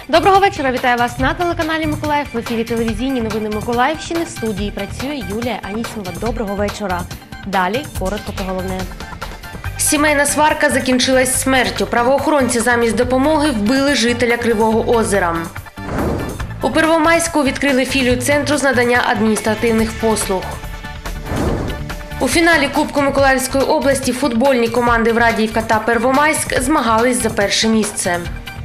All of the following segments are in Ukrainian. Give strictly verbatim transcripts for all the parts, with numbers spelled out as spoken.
Доброго вечора, вітаю вас на телеканалі Миколаїв. В ефірі телевізійні новини Миколаївщини. В студії працює Юлія Анісімова. Доброго вечора. Далі коротко про головне. Сімейна сварка закінчилась смертю. Правоохоронці замість допомоги вбили жителя Кривого Озера. У Первомайську відкрили філію центру з надання адміністративних послуг. У фіналі Кубку Миколаївської області футбольні команди Врадіївка та Первомайськ змагались за перше місце.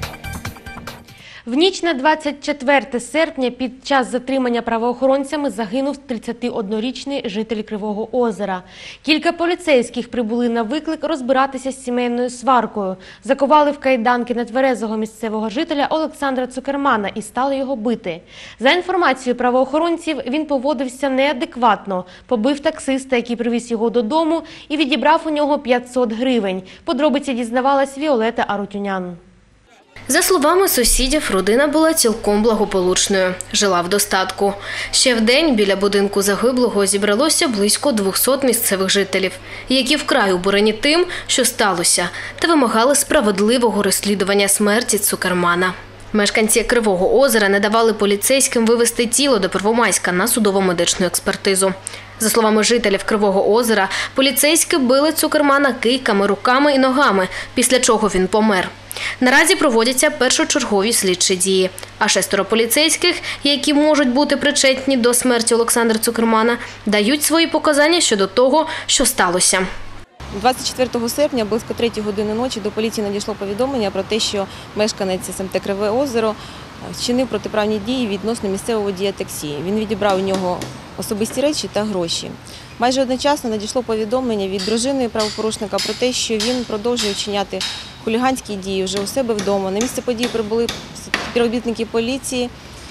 В ніч на двадцять четверте серпня під час затримання правоохоронцями загинув тридцятиоднорічний житель Кривого Озера. Кілька поліцейських прибули на виклик розбиратися з сімейною сваркою. Закували в кайданки нетверезого місцевого жителя Олександра Цукермана і стали його бити. За інформацією правоохоронців, він поводився неадекватно, побив таксиста, який привіз його додому, і відібрав у нього п'ятсот гривень. Подробиці дізнавалась Віолета Арутюнян. За словами сусідів, родина була цілком благополучною, жила в достатку. Ще вдень біля будинку загиблого зібралося близько двохсот місцевих жителів, які вкрай обурені тим, що сталося, та вимагали справедливого розслідування смерті Цукермана. Мешканці Кривого Озера не давали поліцейським вивезти тіло до Первомайська на судово-медичну експертизу. За словами жителів Кривого Озера, поліцейські били Цукермана кийками, руками і ногами, після чого він помер. Наразі проводяться першочергові слідчі дії, а шестеро поліцейських, які можуть бути причетні до смерті Олександра Цукермана, дають свої показання щодо того, що сталося. двадцять четвертого серпня, близько третьої години ночі, до поліції надійшло повідомлення про те, що мешканець ес ем те «Криве Озеро» вчинив протиправні дії відносно місцевого водія таксі. Він відібрав у нього особисті речі та гроші. Майже одночасно надійшло повідомлення від дружини правопорушника про те, що він продовжує вчиняти хуліганські дії вже у себе вдома. На місце події прибули співробітники поліції,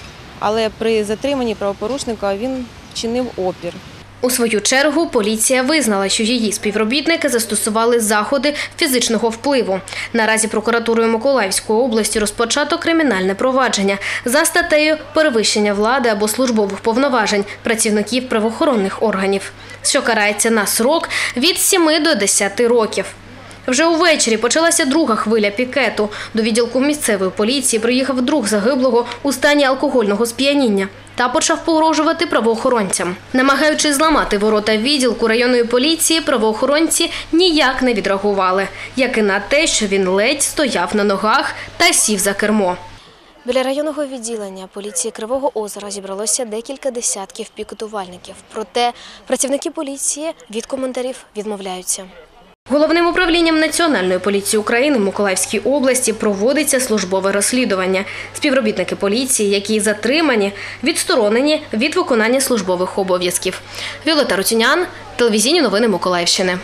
але при затриманні правопорушника він вчинив опір. У свою чергу поліція визнала, що її співробітники застосували заходи фізичного впливу. Наразі прокуратурою Миколаївської області розпочато кримінальне провадження за статтею «Перевищення влади або службових повноважень працівників правоохоронних органів», що карається на строк від семи до десяти років. Вже увечері почалася друга хвиля пікету. До відділку місцевої поліції приїхав друг загиблого у стані алкогольного сп'яніння та почав погрожувати правоохоронцям. Намагаючись зламати ворота відділку районної поліції, правоохоронці ніяк не відреагували, як і на те, що він ледь стояв на ногах та сів за кермо. Біля районного відділення поліції Кривого Озера зібралося декілька десятків пікетувальників. Проте працівники поліції від коментарів відмовляються. Головним управлінням Національної поліції України в Миколаївській області проводиться службове розслідування. Співробітники поліції, які затримані, відсторонені від виконання службових обов'язків. Віолета Арутюнян, телевізійні новини Миколаївщини.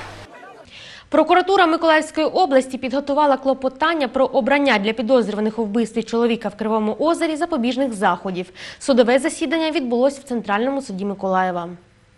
Прокуратура Миколаївської області підготувала клопотання про обрання для підозрюваних у вбивстві чоловіка в Кривому Озері запобіжних заходів. Судове засідання відбулось в Центральному суді Миколаєва.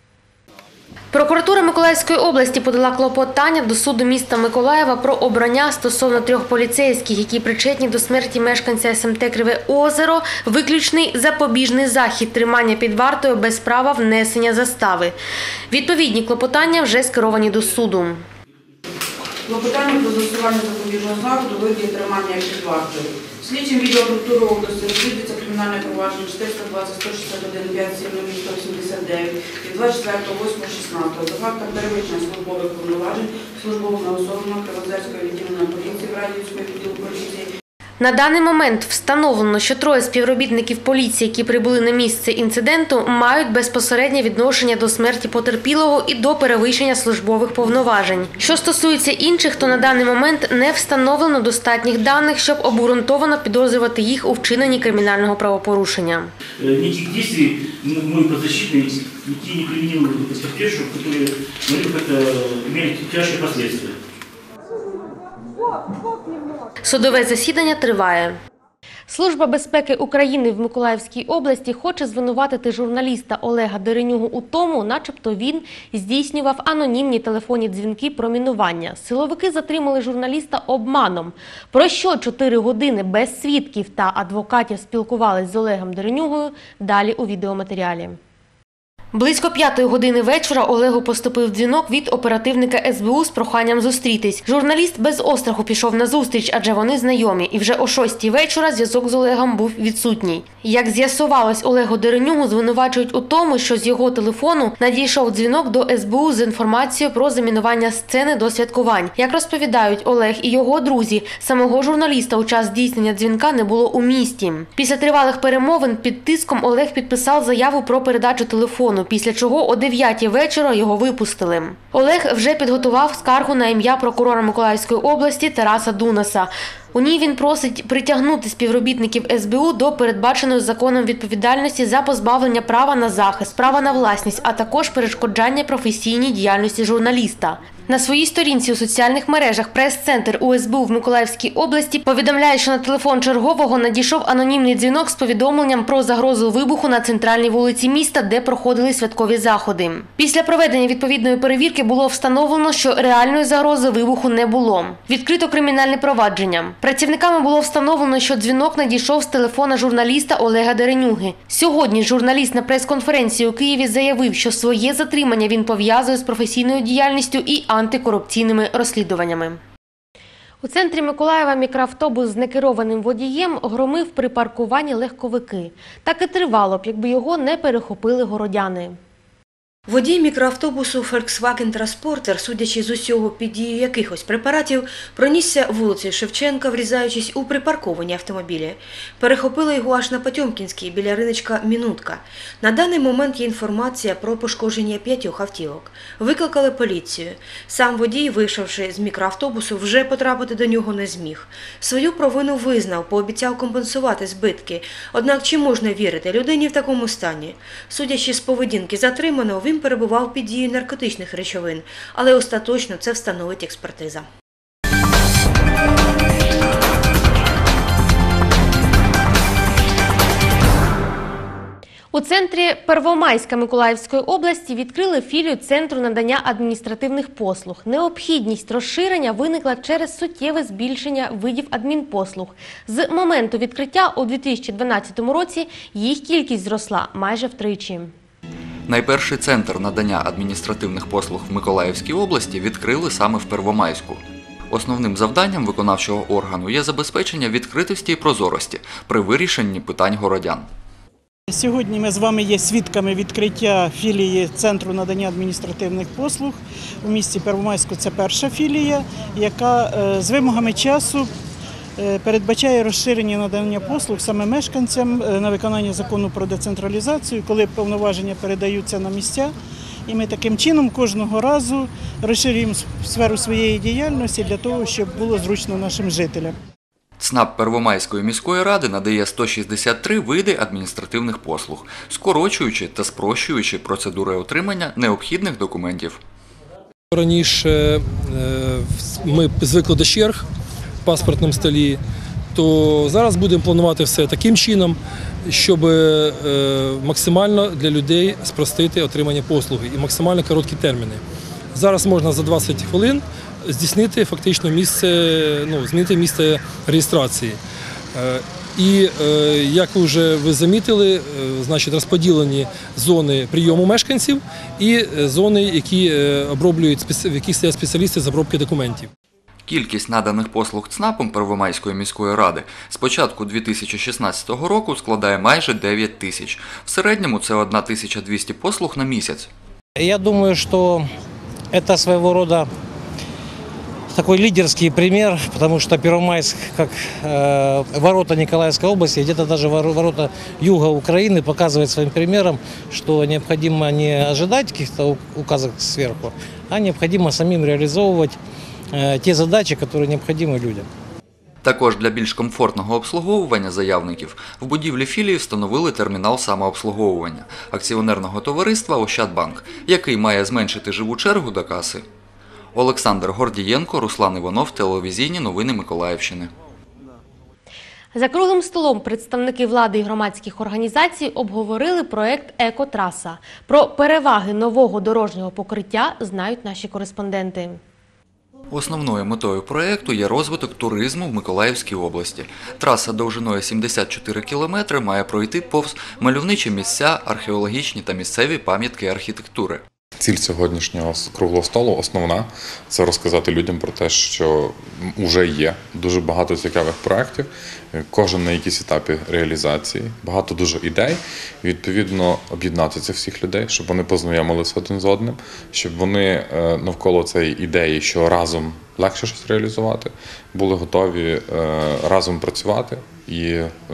Прокуратура Миколаївської області подала клопотання до суду міста Миколаєва про обрання стосовно трьох поліцейських, які причетні до смерті мешканця ес ем те «Криве Озеро», виключний запобіжний захід тримання під вартою без права внесення застави. Відповідні клопотання вже скеровані до суду. Клопотання про застосування запобіжного заходу у вигляді тримання під вартою. Слідчим відділу прокуратури області розслідується кримінальне провадження чотириста двадцять сто шістдесят один п'ять сім нуль сто вісімдесят дев'ять від двадцять четвертого восьмого шістнадцятого за фактом перевищення службових повноважень службовими особами Кривоозерської відділення поліції Врадіївської відділу поліції. На даний момент встановлено, що троє співробітників поліції, які прибули на місце інциденту, мають безпосереднє відношення до смерті потерпілого і до перевищення службових повноважень. Що стосується інших, то на даний момент не встановлено достатніх даних, щоб обґрунтовано підозрювати їх у вчиненні кримінального правопорушення. Ніяких дій ми подзащитні, ніякі не примінили експертизу, які мають тяжкі наслідки. Судове засідання триває. Служба безпеки України в Миколаївській області хоче звинуватити журналіста Олега Деренюгу у тому, начебто він здійснював анонімні телефонні дзвінки про мінування. Силовики затримали журналіста обманом. Про що чотири години без свідків та адвокатів спілкувались з Олегом Деренюгою, далі у відеоматеріалі. Близько п'ятої години вечора Олегу поступив дзвінок від оперативника ес бе у з проханням зустрітись. Журналіст без остраху пішов на зустріч, адже вони знайомі. І вже о шостій вечора зв'язок з Олегом був відсутній. Як з'ясувалось, Олегу Деренюгу звинувачують у тому, що з його телефону надійшов дзвінок до ес бе у з інформацією про замінування сцени до святкувань. Як розповідають Олег і його друзі, самого журналіста у час здійснення дзвінка не було у місті. Після тривалих перемовин під тиском Олег підписав заяву про передачу телефону, після чого о дев'ятій вечора його випустили. Олег вже підготував скаргу на ім'я прокурора Миколаївської області Тараса Дунаса. У ній він просить притягнути співробітників ес бе у до передбаченої законом відповідальності за позбавлення права на захист, права на власність, а також перешкоджання професійній діяльності журналіста. На своїй сторінці у соціальних мережах прес-центр у ес бе у в Миколаївській області повідомляє, що на телефон чергового надійшов анонімний дзвінок з повідомленням про загрозу вибуху на центральній вулиці міста, де проходили святкові заходи. Після проведення відповідної перевірки було встановлено, що реальної загрози вибуху не було. Відкрито кримінальне провадження. Працівниками було встановлено, що дзвінок надійшов з телефона журналіста Олега Деренюги. Сьогодні журналіст на прес-конференції у Києві заявив, що своє затримання він пов'язує з професійною діяльністю і антикорупційними розслідуваннями. У центрі Миколаєва мікроавтобус з некерованим водієм громив при паркуванні легковики. Так і тривало б, якби його не перехопили городяни. Водій мікроавтобусу Volkswagen Transporter, судячи з усього під дією якихось препаратів, пронісся вулицею Шевченка, врізаючись у припарковані автомобілі. Перехопили його аж на Потьомкінській, біля риночка «Мінутка». На даний момент є інформація про пошкодження п'ятьох автівок. Викликали поліцію. Сам водій, вийшовши з мікроавтобусу, вже потрапити до нього не зміг. Свою провину визнав, пообіцяв компенсувати збитки. Однак чи можна вірити людині в такому стані? Судячи з поведінки затриманого, він перебував під дією наркотичних речовин, але остаточно це встановить експертиза. У центрі Первомайська Миколаївської області відкрили філію Центру надання адміністративних послуг. Необхідність розширення виникла через суттєве збільшення видів адмінпослуг. З моменту відкриття у дві тисячі дванадцятому році їх кількість зросла майже втричі. Найперший центр надання адміністративних послуг в Миколаївській області відкрили саме в Первомайську. Основним завданням виконавчого органу є забезпечення відкритості і прозорості при вирішенні питань городян. Сьогодні ми з вами є свідками відкриття філії Центру надання адміністративних послуг у місті Первомайську. Це перша філія, яка з вимогами часу передбачає розширення надання послуг саме мешканцям на виконання закону про децентралізацію, коли повноваження передаються на місця. І ми таким чином кожного разу розширюємо сферу своєї діяльності для того, щоб було зручно нашим жителям. ЦНАП Первомайської міської ради надає сто шістдесят три види адміністративних послуг, скорочуючи та спрощуючи процедури отримання необхідних документів. Раніше ми звикли до черг в паспортному столі, то зараз будемо планувати все таким чином, щоб максимально для людей спростити отримання послуги і максимально короткі терміни. Зараз можна за двадцять хвилин здійснити фактично місце, ну, змінити місце реєстрації. І, як вже ви замітили, значить, розподілені зони прийому мешканців і зони, які оброблюють, в яких стоять спеціалісти з обробки документів. Кількість наданих послуг ЦНАПом Первомайської міської ради з початку дві тисячі шістнадцятого року складає майже дев'ять тисяч. В середньому це тисяча двісті послуг на місяць. Я думаю, що це свого роду такой лидерский пример, потому что Первомайск, как э, ворота Николаевской области, где-то даже ворота юга Украины, показывает своим примером, что необходимо не ожидать каких-то указок сверху, а необходимо самим реализовывать э, те задачи, которые необходимы людям. Також для більш комфортного обслуговування заявників в будівлі філії встановили термінал самообслуговування акціонерного товариства «Ощадбанк», який має зменшити живу чергу до каси. Олександр Гордієнко, Руслан Іванов, телевізійні новини Миколаївщини. За круглим столом представники влади і громадських організацій обговорили проєкт «Екотраса». Про переваги нового дорожнього покриття знають наші кореспонденти. Основною метою проєкту є розвиток туризму в Миколаївській області. Траса довжиною сімдесят чотири кілометри має пройти повз мальовничі місця, археологічні та місцеві пам'ятки архітектури. Ціль сьогоднішнього круглого столу основна – це розказати людям про те, що вже є дуже багато цікавих проєктів, кожен на якійсь етапі реалізації, багато дуже ідей. Відповідно, об'єднати цих всіх людей, щоб вони познайомилися один з одним, щоб вони навколо цієї ідеї, що разом легше щось реалізувати, були готові разом працювати і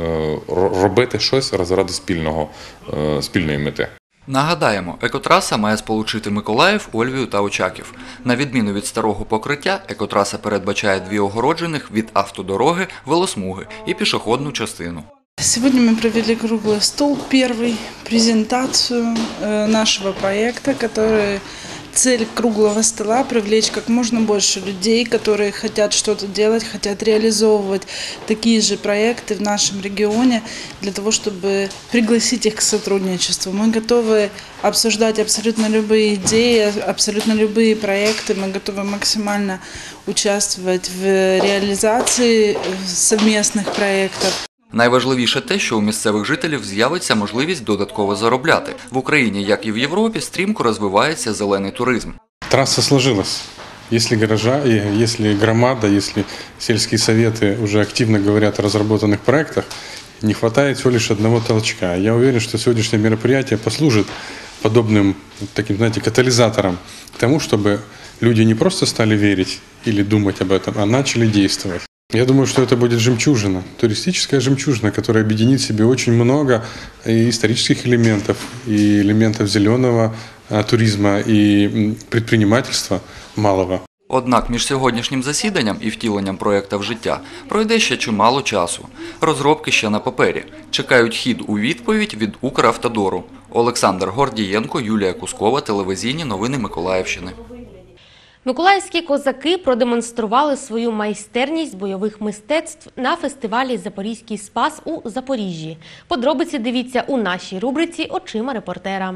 робити щось заради спільного, спільної мети. Нагадаємо, екотраса має сполучити Миколаїв, Ольвію та Очаків. На відміну від старого покриття, екотраса передбачає дві огороджених від автодороги велосмуги і пішохідну частину. Сегодня мы провели круглый стол, первый, презентацию нашего проекта, который цель круглого стола – привлечь как можно больше людей, которые хотят что-то делать, хотят реализовывать такие же проекты в нашем регионе, для того, чтобы пригласить их к сотрудничеству. Мы готовы обсуждать абсолютно любые идеи, абсолютно любые проекты, мы готовы максимально участвовать в реализации совместных проектов. Найважливіше те, що у місцевих жителів з'явиться можливість додатково заробляти. В Україні, як і в Європі, стрімко розвивається зелений туризм. Трасса сложилась. Если горожа, если громада, если сельские советы уже активно говорят о разработанных проектах, не хватает всего лишь одного толчка. Я уверен, что сегодняшнее мероприятие послужит подобным таким, знаете, катализатором к тому, чтобы люди не просто стали верить или думать об этом, а начали действовать. Я думаю, что это будет жемчужина, туристическая жемчужина, которая объединит в себе очень много и исторических элементов, и элементов зеленого туризма, и предпринимательства малого. Однак між сьогоднішнім засіданням і втіленням проєкта в життя пройде ще чимало часу. Розробки ще на папері. Чекають хід у відповідь від Укравтодору. Олександр Гордієнко, Юлія Кускова, телевізійні новини Миколаївщини. Миколаївські козаки продемонстрували свою майстерність бойових мистецтв на фестивалі «Запорізький спас» у Запоріжжі. Подробиці дивіться у нашій рубриці «Очима репортера».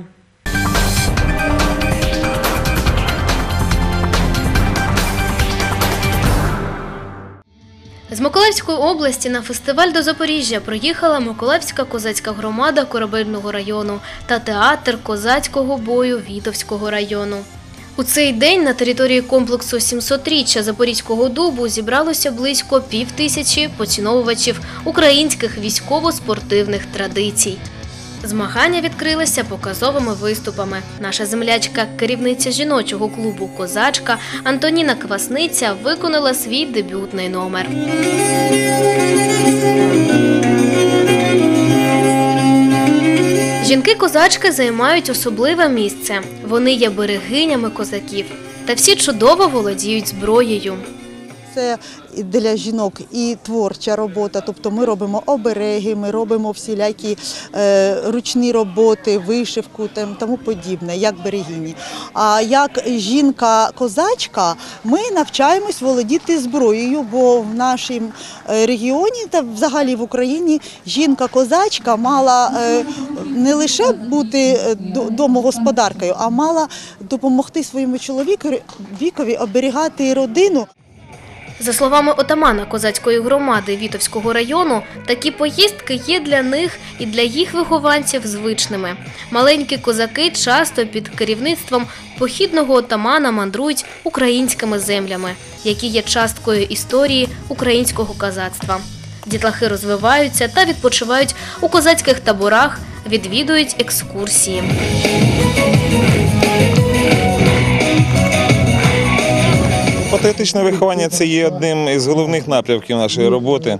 З Миколаївської області на фестиваль до Запоріжжя приїхала Миколаївська козацька громада Корабельного району та театр козацького бою Вітовського району. У цей день на території комплексу сімсотріччя Запорізького дубу зібралося близько півтисячі поціновувачів українських військово-спортивних традицій. Змагання відкрилися показовими виступами. Наша землячка, керівниця жіночого клубу «Козачка» Антоніна Квасниця виконала свій дебютний номер. Жінки-козачки займають особливе місце. Вони є берегинями козаків. Та всі чудово володіють зброєю. Це для жінок і творча робота, тобто ми робимо обереги, ми робимо всілякі е, ручні роботи, вишивку та тому подібне, як берегині. А як жінка-козачка ми навчаємось володіти зброєю, бо в нашому регіоні та взагалі в Україні жінка-козачка мала е, не лише бути домогосподаркою, а мала допомогти своєму чоловікові оберігати родину. За словами отамана козацької громади Вітовського району, такі поїздки є для них і для їх вихованців звичними. Маленькі козаки часто під керівництвом похідного отамана мандрують українськими землями, які є часткою історії українського козацтва. Дітлахи розвиваються та відпочивають у козацьких таборах, відвідують екскурсії. Патріотичне виховання – це є одним із головних напрямків нашої роботи.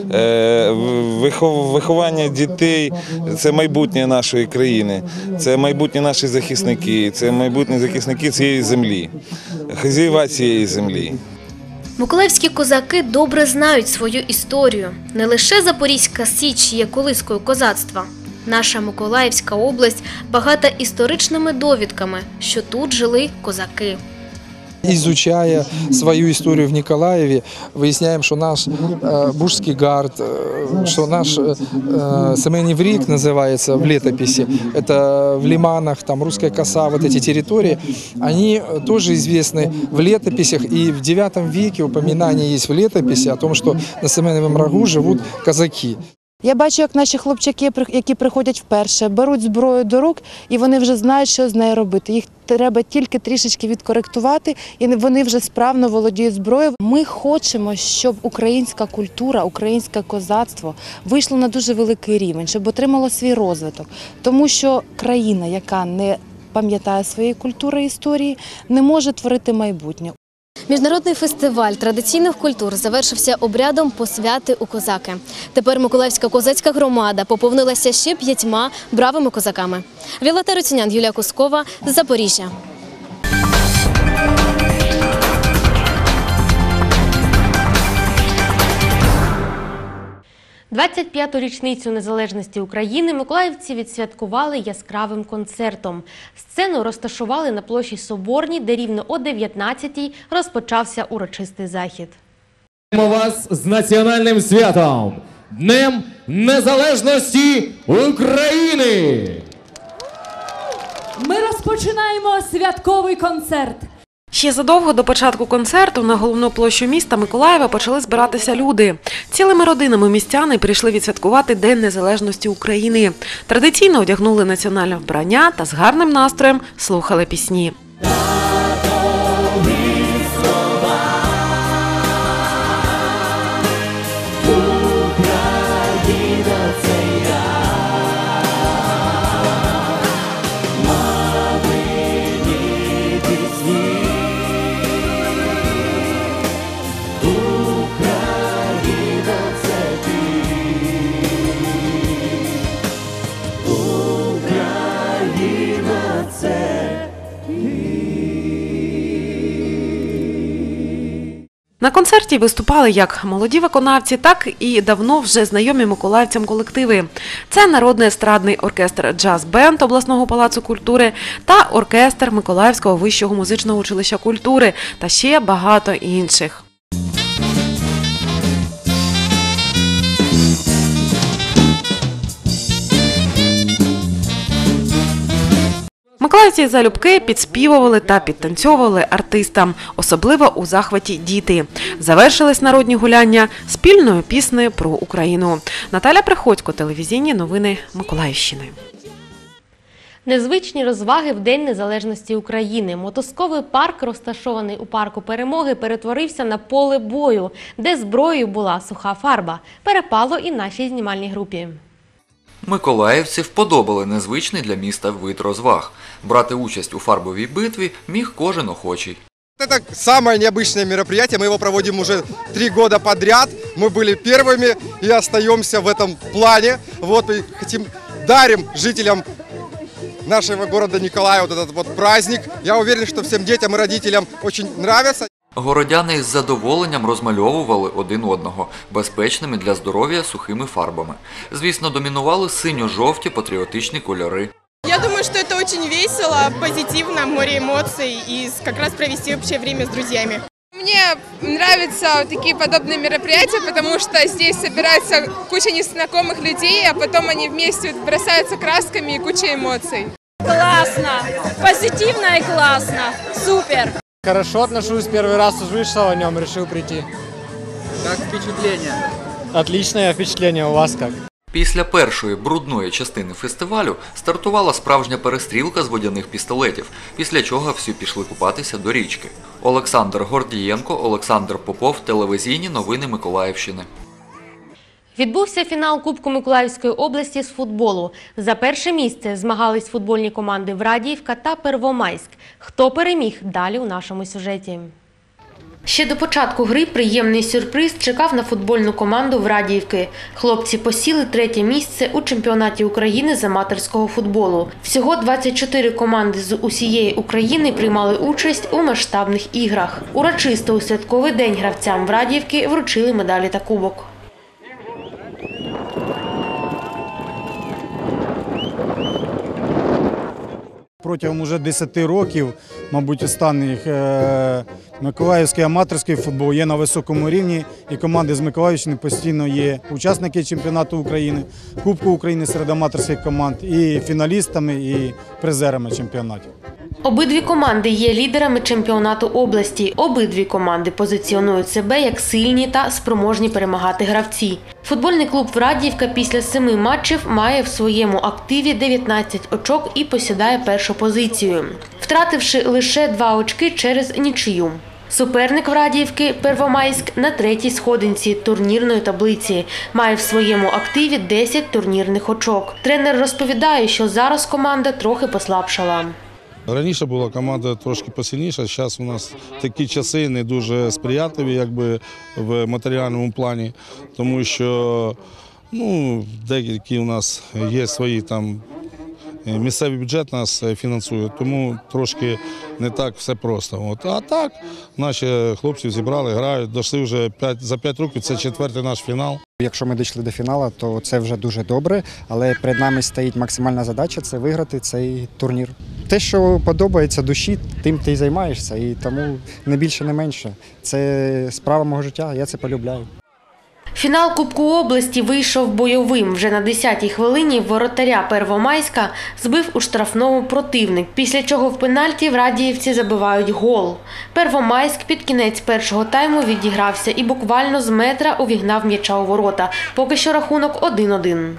Виховання дітей – це майбутнє нашої країни, це майбутнє наші захисники, це майбутні захисники цієї землі, хазяїва цієї землі. Миколаївські козаки добре знають свою історію. Не лише Запорізька Січ є колискою козацтва. Наша Миколаївська область багата історичними довідками, що тут жили козаки. Изучая свою историю в Николаеве, выясняем, что наш э, Бужский гард, э, что наш э, Семеніврік называется в летописи, это в Лиманах, там Русская коса, вот эти территории, они тоже известны в летописях, и в девятом веке упоминание есть в летописи о том, что на Семеновом рогу живут казаки. Я бачу, як наші хлопчаки, які приходять вперше, беруть зброю до рук, і вони вже знають, що з нею робити. Їх треба тільки трішечки відкоректувати, і вони вже справно володіють зброєю. Ми хочемо, щоб українська культура, українське козацтво вийшло на дуже великий рівень, щоб отримало свій розвиток. Тому що країна, яка не пам'ятає своєї культури і історії, не може творити майбутнє. Міжнародний фестиваль традиційних культур завершився обрядом посвяти у козаки. Тепер Миколаївська козацька громада поповнилася ще п'ятьма бравими козаками. Віолетта Руцінян, Юлія Кускова, Запоріжжя. двадцять п'яту річницю незалежності України миколаївці відсвяткували яскравим концертом. Сцену розташували на площі Соборній, де рівно о дев'ятнадцятій розпочався урочистий захід. Вітаємо вас з національним святом – Днем Незалежності України! Ми розпочинаємо святковий концерт. Ще задовго до початку концерту на головну площу міста Миколаєва почали збиратися люди. Цілими родинами містяни прийшли відсвяткувати День Незалежності України. Традиційно одягнули національне вбрання та з гарним настроєм слухали пісні. На концерті виступали як молоді виконавці, так і давно вже знайомі миколаївцям колективи. Це народний естрадний оркестр «Джаз-бенд» обласного палацу культури та оркестр Миколаївського вищого музичного училища культури та ще багато інших. Миколаївці залюбки підспівували та підтанцьовували артистам, особливо у захваті діти. Завершились народні гуляння спільною піснею про Україну. Наталя Приходько, телевізійні новини Миколаївщини. Незвичні розваги в День Незалежності України. Мотузковий парк, розташований у парку Перемоги, перетворився на поле бою, де зброєю була суха фарба. Перепало і нашій знімальній групі. Миколаївці вподобали незвичний для міста вид розваг. Брати участь у фарбовій битві міг кожен охочий. Это самое необычное мероприятие, мы его проводим уже три года подряд. Мы были первыми и остаемся в этом плане. Вот и хотим, дарим жителям нашего города Николаева вот этот вот праздник. Я уверен, что всем детям и родителям очень нравится. Городяни із задоволенням розмальовували один одного безпечними для здоров'я сухими фарбами. Звісно, домінували синьо-жовті патріотичні кольори. Я думаю, что это очень весело, позитивно, море эмоций и как раз провести общее время с друзьями. Мне нравятся такие подобные мероприятия, потому что здесь собирается куча незнакомых людей, а потом они вместе бросаются красками и куча эмоций. Классно, позитивно и классно, супер. Хорошо отношусь, первый раз услышал о нем, решил прийти. Как впечатление? Отличное впечатление, у вас как? Після першої брудної частини фестивалю стартувала справжня перестрілка з водяних пістолетів, після чого всі пішли купатися до річки. Олександр Гордієнко, Олександр Попов, телевізійні новини Миколаївщини. Відбувся фінал Кубку Миколаївської області з футболу. За перше місце змагались футбольні команди Врадіївка та Первомайськ. Хто переміг – далі у нашому сюжеті. Ще до початку гри приємний сюрприз чекав на футбольну команду Врадіївки. Хлопці посіли третє місце у чемпіонаті України з аматорського футболу. Всього двадцять чотири команди з усієї України приймали участь у масштабних іграх. Урочисто у святковий день гравцям Врадіївки вручили медалі та кубок. Протягом уже десяти років, мабуть, останніх, миколаївський аматорський футбол є на високому рівні, і команди з Миколаївщини постійно є учасники чемпіонату України, Кубку України серед аматорських команд, і фіналістами, і призерами чемпіонатів. Обидві команди є лідерами чемпіонату області. Обидві команди позиціонують себе як сильні та спроможні перемагати гравці. Футбольний клуб «Врадіївка» після семи матчів має в своєму активі дев'ятнадцять очок і посідає першу позицію, втративши лише два очки через нічию. Суперник «Врадіївки» Первомайськ на третій сходинці турнірної таблиці. Має в своєму активі десять турнірних очок. Тренер розповідає, що зараз команда трохи послабшала. Раніше була команда трошки посильніша, зараз у нас такі часи не дуже сприятливі, якби в матеріальному плані, тому що ну, деякі у нас є свої там, місцевий бюджет нас фінансує, тому трошки не так все просто. От. А так, наші хлопці зібрали, грають, дійшли вже п'ять, за п'ять років, це четвертий наш фінал. Якщо ми дійшли до фіналу, то це вже дуже добре, але перед нами стоїть максимальна задача – це виграти цей турнір. Те, що подобається душі, тим ти й займаєшся, і тому не більше, не менше. Це справа мого життя, я це полюбляю. Фінал Кубку області вийшов бойовим. Вже на десятій хвилині воротаря Первомайська збив у штрафному противник, після чого в пенальті врадіївці забивають гол. Первомайськ під кінець першого тайму відігрався і буквально з метра увігнав м'яча у ворота. Поки що рахунок один-один.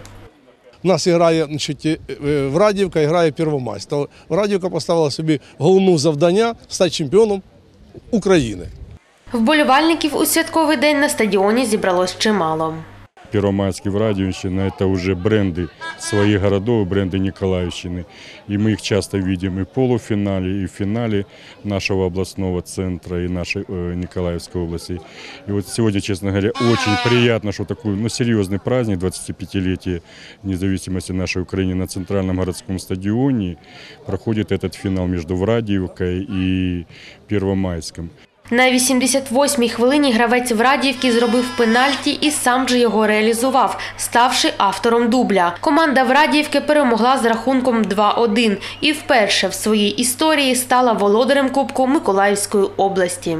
У нас грає, значить, Врадіївка і грає Первомайськ. То Врадіївка поставила собі головне завдання – стати чемпіоном України. Вболівальників у святковий день на стадіоні зібралось чимало. Первомайск и Врадиевщина – это уже бренды своих городов, бренды Николаевщины. И мы их часто видим и в полуфинале, и в финале нашего областного центра и нашей э, Николаевской области. И вот сегодня, честно говоря, очень приятно, что такой ну, серьезный праздник, двадцатипятилетие независимости нашей Украины на центральном городском стадионе, проходит этот финал между Врадиевкой и Первомайском. На вісімдесят восьмій хвилині гравець Врадіївки зробив пенальті і сам же його реалізував, ставши автором дубля. Команда Врадіївки перемогла з рахунком два-один і вперше в своїй історії стала володарем Кубку Миколаївської області.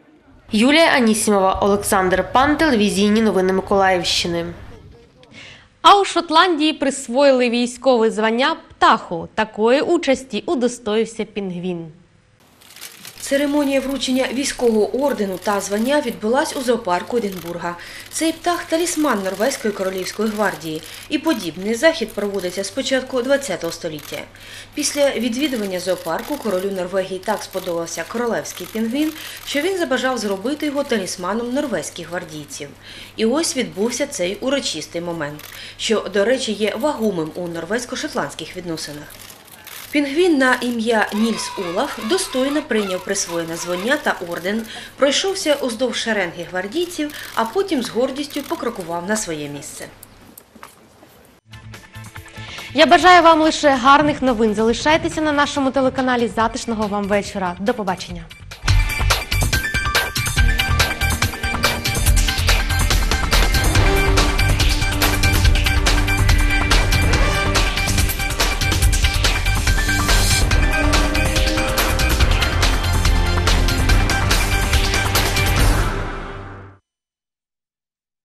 Юлія Анісімова, Олександр Пан, телевізійні новини Миколаївщини. А у Шотландії присвоїли військове звання «Птаху». Такої участі удостоївся пінгвін. Церемонія вручення військового ордену та звання відбулась у зоопарку Единбурга. Цей птах – талісман Норвезької королівської гвардії. І подібний захід проводиться з початку ХХ століття. Після відвідування зоопарку королю Норвегії так сподобався королевський пінгвін, що він забажав зробити його талісманом норвезьких гвардійців. І ось відбувся цей урочистий момент, що, до речі, є вагомим у норвезько-шотландських відносинах. Пінгвін на ім'я Нільс Олаф достойно прийняв присвоєне звання та орден, пройшовся уздовж шеренги гвардійців, а потім з гордістю покрокував на своє місце. Я бажаю вам лише гарних новин. Залишайтеся на нашому телеканалі. Затишного вам вечора. До побачення.